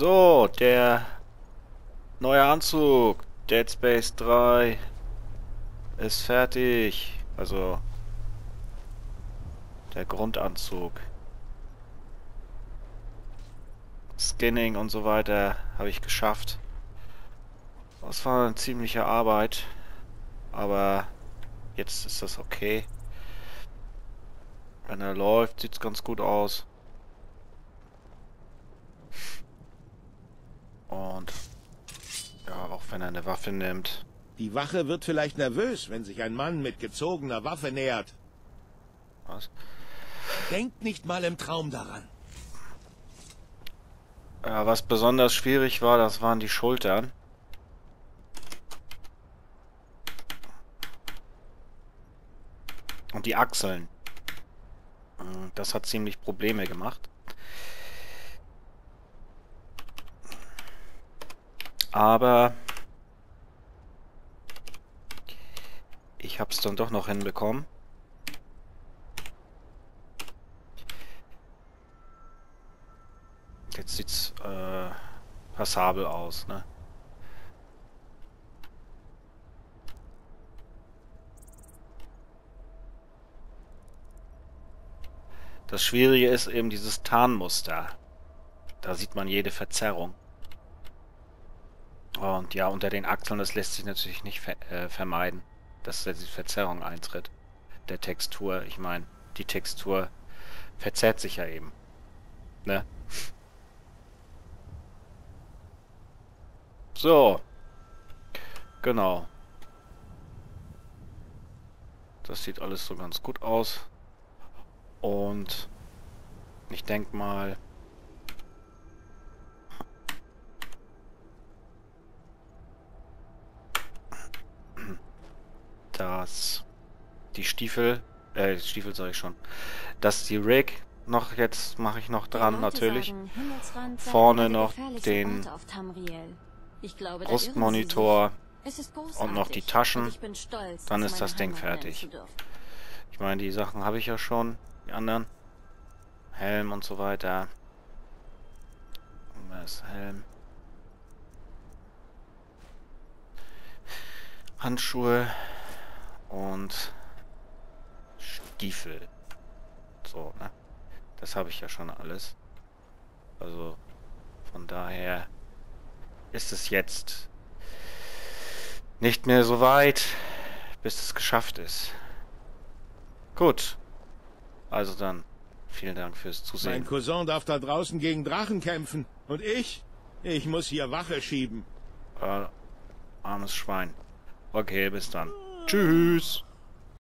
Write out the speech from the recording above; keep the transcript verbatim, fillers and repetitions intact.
So, der neue Anzug. Dead Space drei ist fertig. Also der Grundanzug. Skinning und so weiter habe ich geschafft. Das war eine ziemliche Arbeit. Aber jetzt ist das okay. Wenn er läuft, sieht es ganz gut aus. Und ja, auch wenn er eine Waffe nimmt. Die Wache wird vielleicht nervös, wenn sich ein Mann mit gezogener Waffe nähert. Was? Denkt nicht mal im Traum daran. Ja, was besonders schwierig war, das waren die Schultern. Und die Achseln. Das hat ziemlich Probleme gemacht. Aber ich habe es dann doch noch hinbekommen. Jetzt sieht's äh, passabel aus, ne? Das Schwierige ist eben dieses Tarnmuster. Da sieht man jede Verzerrung. Und ja, unter den Achseln, das lässt sich natürlich nicht ver äh, vermeiden, dass da diese Verzerrung eintritt. Der Textur, ich meine, die Textur verzerrt sich ja eben. Ne? So. Genau. Das sieht alles so ganz gut aus. Und ich denke mal, dass die Stiefel, äh, Stiefel sage ich schon, dass die Rig noch, jetzt mache ich noch dran natürlich, vorne noch den Brustmonitor und noch die Taschen, dann ist das Ding fertig. Ich meine, die Sachen habe ich ja schon, die anderen. Helm und so weiter. Was ist Helm? Handschuhe und Stiefel. So, ne? Das habe ich ja schon alles. Also von daher ist es jetzt nicht mehr so weit, bis es geschafft ist. Gut. Also dann, vielen Dank fürs Zusehen. Mein Cousin darf da draußen gegen Drachen kämpfen. Und ich? Ich muss hier Wache schieben. Äh, armes Schwein. Okay, bis dann. Tschüss.